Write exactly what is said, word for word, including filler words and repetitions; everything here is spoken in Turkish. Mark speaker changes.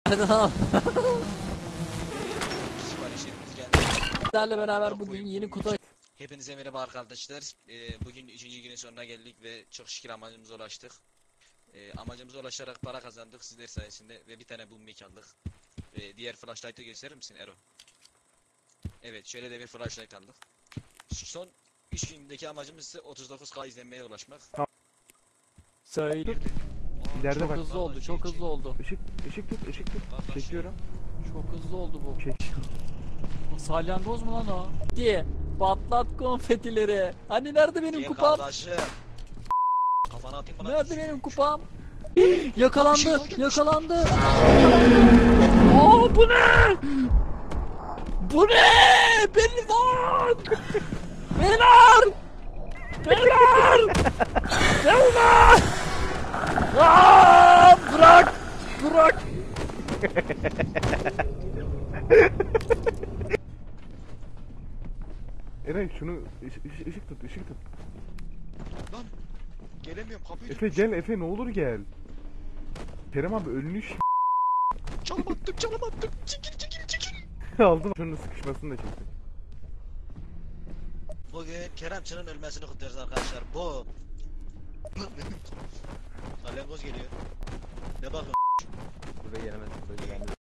Speaker 1: Hadi lan.
Speaker 2: Siparişlerimiz geldi.
Speaker 1: Sizlerle beraber bugün yeni kutu
Speaker 2: Hepinize merhaba arkadaşlar. Ee, bugün üçüncü günün sonuna geldik ve çok şükür amacımıza ulaştık. Ee, amacımıza ulaşarak para kazandık sizler sayesinde ve bir tane boom mic aldık. Ee, diğer flashlight'ı gösterir misin Ero? Evet, şöyle de bir flashlight aldık. Şu son üç gündeki amacımız ise otuz dokuz K izlenmeye ulaşmak.
Speaker 1: söyle.
Speaker 3: İleride
Speaker 1: Çok
Speaker 3: bak.
Speaker 1: hızlı oldu, çok hızlı oldu.
Speaker 3: Işık, ışık tut, ışık tut. Çekiyorum.
Speaker 1: Çok hızlı oldu bu.
Speaker 3: Çek.
Speaker 1: Salyangoz mu lan o? Diye patlat konfetileri. Hani nerede benim
Speaker 2: Gel
Speaker 1: kupam?
Speaker 2: kardeşim. Kafana atayım bana.
Speaker 1: Nerede benim kupam? Yakalandı, yakalandı. Aa, bu ne? Bu ne? Beni lan! Beyler! Beyler! Beyler! Aa, bırak! Bırak!
Speaker 3: Eren şunu ışık, ışık, ışık tut, ışık tut.
Speaker 2: Lan gelemiyorum, kapıyı
Speaker 3: Efe gel, Efe ne olur gel. Kerem abi ölmüş.
Speaker 2: Çalım attım, çalım attım. Çekil çekil çekil.
Speaker 3: Aldım. Şunun sıkışmasını da çektim.
Speaker 2: Bugün Keremçinin ölmesini kutluyoruz arkadaşlar. Bu. Salyangoz geliyor. Ne bakın?
Speaker 4: Buraya gelemez, buraya gelemez.